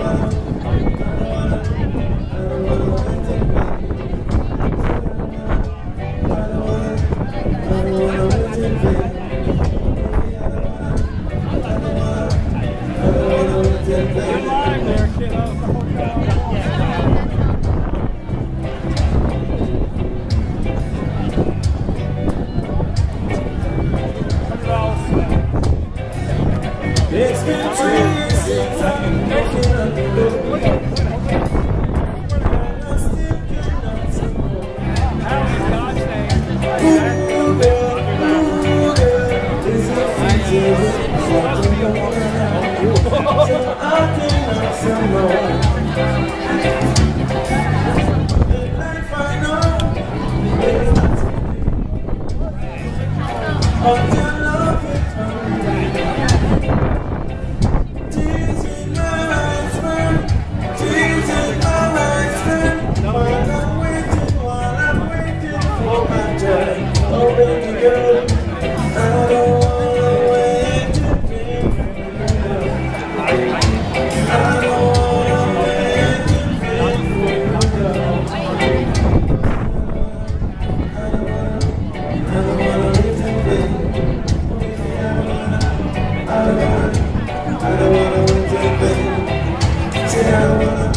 It's been 2 years since I've been making up the road. I still cannot say more. Ooh, girl, is it feasible? So I cannot say more. In life I know there's nothing until love is found. Tears in my eyes, man. Tears in my eyes, man. While I'm waiting for my time. Oh, baby girl, I don't wanna wait to be forever. I don't wanna wait to be forever. I don't wanna wait to be. I don't wanna wait to be. Say I don't wanna